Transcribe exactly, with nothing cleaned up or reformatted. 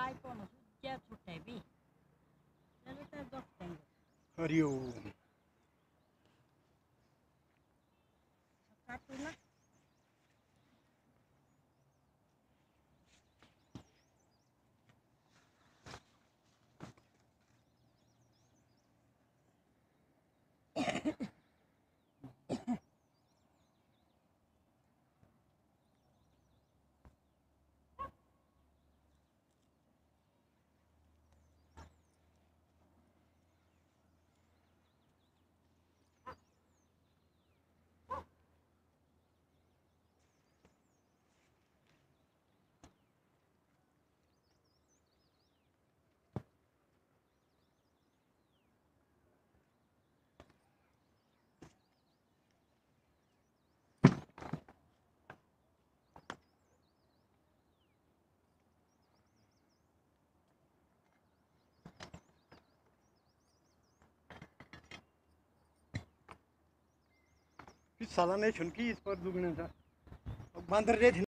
iPhone क्या छुट्टे भी चलो तो दोस्त देंगे हरिओम काटू ना साला ने छुनकी इस पर दुगने था बंदर जे